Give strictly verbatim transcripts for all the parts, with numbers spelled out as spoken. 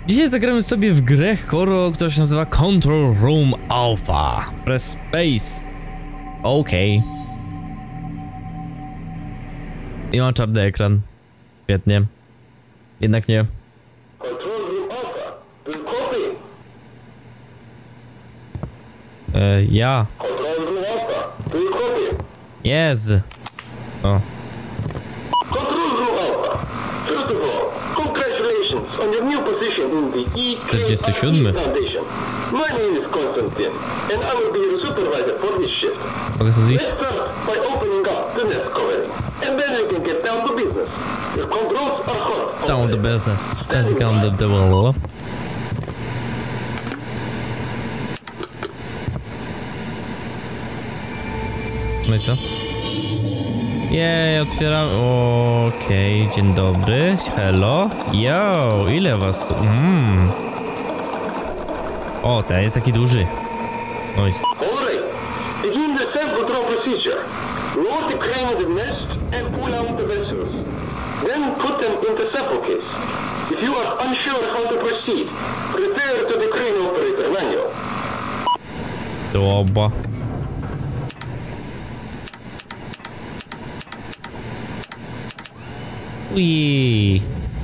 Dzisiaj zagramy sobie w grę horror, która się nazywa Control Room Alpha. Press space. Okej. Okay. I mam czarny ekran. Świetnie. Jednak nie. Control Room Alpha. Do you copy? E, ja. Control Room Alpha. Do you copy? Jest. O. Control Room Alpha. First of all, congratulations on your new position in the E czterdziesty siódmy. Foundation. My name is Konstantin, and I will be your supervisor for this shift. Mogę sobie Let's iść? start by opening up the nest covering, and then we can get down to business. Your controls are hot. Down the business. Let's go on the, the wall. No i co? Jej, otwieram. Okej, okay, dzień dobry. Hello. Yo, ile was tu? Mm. O, ten jest taki duży. Nice. Alright, begin the self-control procedure. Lower the crane of the nest and pull out the vessels. Then put them in the sample case. If you are unsure how to proceed, refer to the crane operator manual. Dobra. Ui.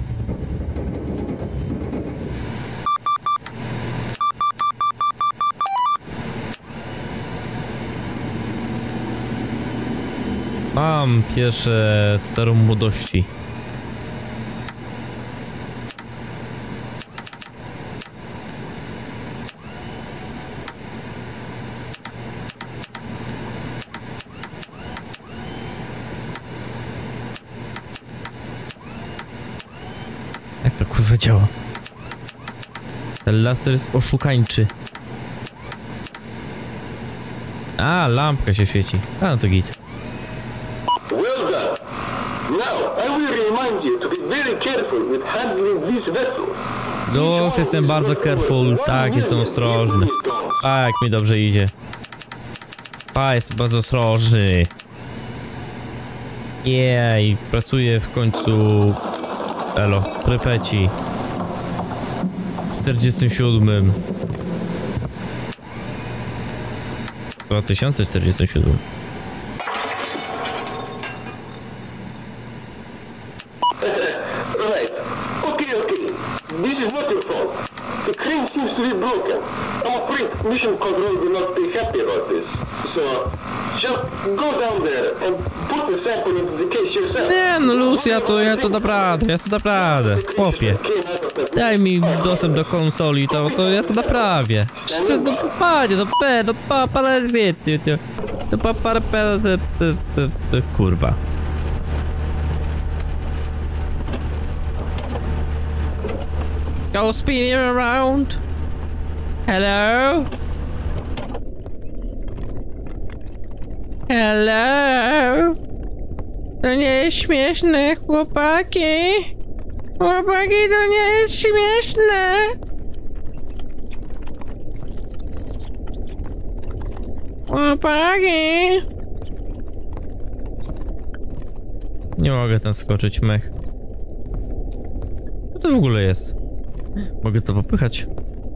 Mam pierwsze serum młodości. Jak to kurwa działa? Ten laser jest oszukańczy. A, lampka się świeci. A, no to git. Well done. Now, I will remind you to be very careful with handling these vessels. Los, jestem bardzo careful. Tak, jestem ostrożny. Tak, mi dobrze idzie. A, jestem bardzo ostrożny. Jej, pracuję w końcu... Elo, Prypeci. W czterdziestym siódmym. dwa tysiące czterdziestym siódmym. Right. Okay, okay. This is not your fault. The crane seems to be broken. I'm afraid Mission Control will not be happy about this. So, just go down there and put the sample into the case yourself. Nie no, Luz, ja to, ja to naprawdę, ja to naprawdę. Chłopie. Daj mi dostęp do konsoli, to, to ja to naprawię. Czy, no panie, no pe, no pa, paralizie, to pa, para, pe, te, te, te, kurwa. Go spinning around. Hello? Hello? To nie jest śmieszne, chłopaki. Chłopaki, to nie jest śmieszne. Chłopaki. Nie mogę tam skoczyć, mech. Co to w ogóle jest? Mogę to popychać.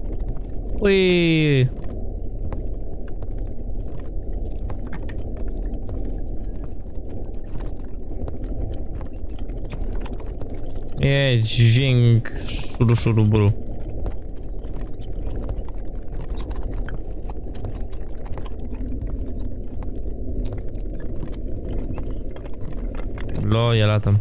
Ui. Jej, dźwięk szuru szuru buru. Lo, ja latam.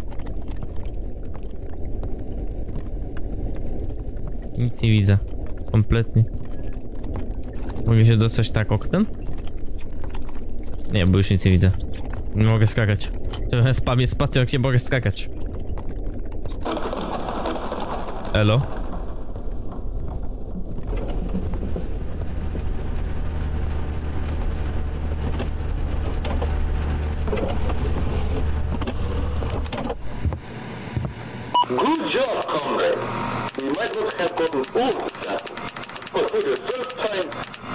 Nic nie widzę. Kompletnie. Mogę się dostać tak oknem? Nie, bo już nic nie widzę. Nie mogę skakać. To spamię spacją, jak nie mogę skakać. Elo? Good job, comrade. You might not have gotten all the sample, but for the first time...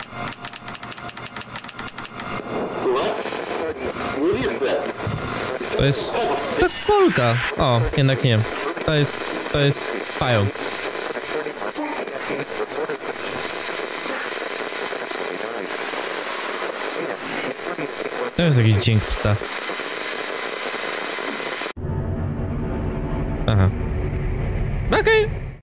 What? What is that? To jest... To Polka. O, jednak nie. To jest... To jest pająk. To jest jakiś dźwięk psa. Aha. Okej. Okay.